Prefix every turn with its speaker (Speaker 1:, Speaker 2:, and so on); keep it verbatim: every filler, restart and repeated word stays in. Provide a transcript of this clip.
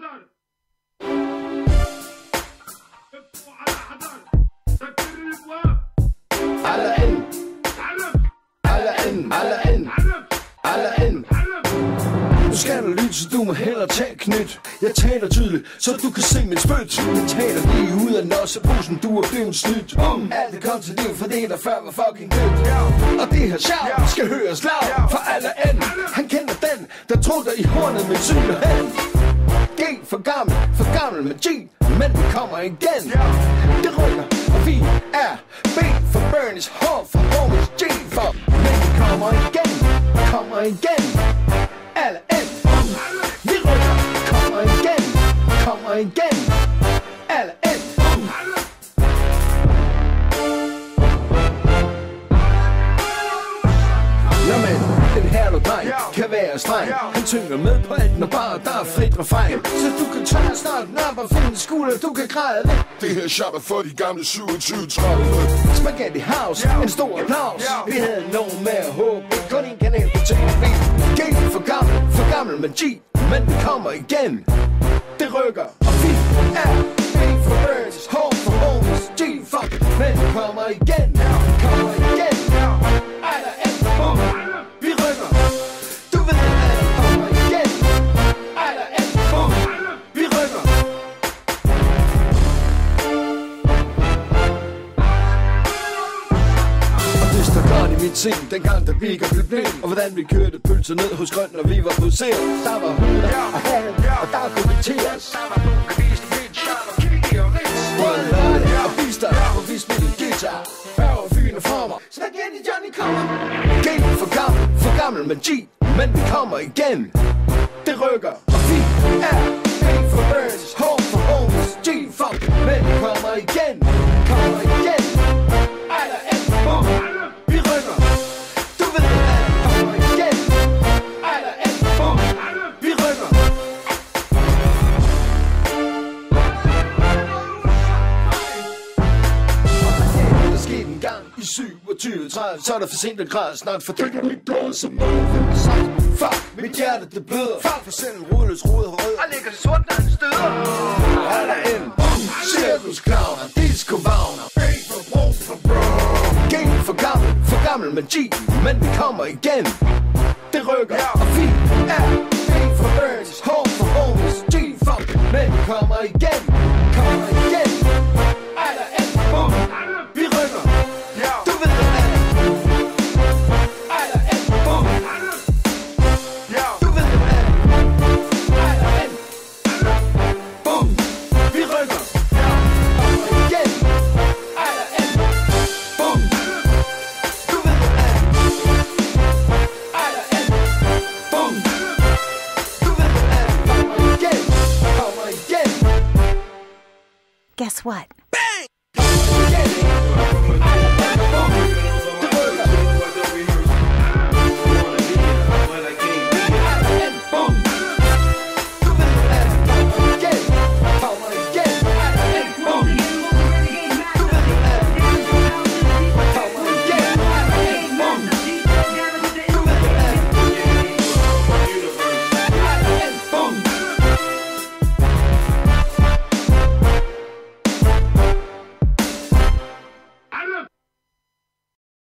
Speaker 1: حضر ابقوا على حضر سكر الابواب
Speaker 2: على ان على ان على ان على ان. Du skal lytte, så du må hellere tage knyt. Jeg taler tydeligt, så du kan se min spyt. Jeg taler lige ud af nosseposen, du er blevet snydt. um. Alt det kom til liv, for det der før var fucking dødt. Og det her sjov skal høres lav for alle end. Han kender den, der troede i hornet med syg og hen. G for gammel, for gammel med G, men vi kommer igen. Det rykker, og vi er B for Bernies, H for homies, G for men vi kommer igen, kommer igen. Alle ind, vi rykker, kommer igen, kommer igen. Alle ind. Nå men, den her du dreng kan være streng. Han tynger med på alt, når bare der er frit refræn. Så du kan tørre snart op og finde skulder, du kan græde lidt.
Speaker 3: Det her shop er for de gamle syvogtyve tredive.
Speaker 2: Spaghetti House, en stor applaus. Vi havde nogen med at håbe, kun en kanal på T V. G for gammel, for gammel med G, men vi kommer igen. Det rykker, og vi er B for Birds, H for homies, G for men vi kommer igen, kommer igen. Ej, der er bum, vi rykker. Du ved, at vi kommer igen. Ej, der er bum, vi rykker. Og det står klart i mit sind, dengang der Bigger blev blind. Og hvordan vi kørte pølser ned hos Grøn, når vi var på ser. Der var hunder og halen, og der kunne vi til os. Der var nogle beviste bitch, der var Kiki og Ritz. Både Lørde og Bister, hvor vi spillede guitar. Færg og fyn og former, Spaghetti Johnny kommer. G for gammel, for gammel med G, men vi kommer igen. Det rykker, og vi er B for Birds, H for homies, G for men vi kommer igen, kommer igen. Ej, der er bum, vi rykker. Du ved, at vi kommer igen. Ej, der er bum, vi rykker. Der skete en gang i syvogtyve tredive, så er der for sent at græde snart, for det kan vi gå som noget. Fuck, mit hjerte det bløder. Fuck for selv en rodløs rode og rød. Og ligger sort, når han støder. Ej, der er en cirkusclowner, disco-vagner. B for bro for bro. G for gammel, for gammel med G, men vi kommer igen. Det rykker, og vi er B for Birds, H for homies, G for men vi kommer igen, kommer igen. Ej, der er bum, vi rykker. Du ved, at ej, der er bum. Du ved, at ej, der er bum, vi rykker. Kommer igen. Ej, der er bum. Du ved, at ej, der er bum. Du ved, at kommer igen, kommer igen.
Speaker 4: Guess what?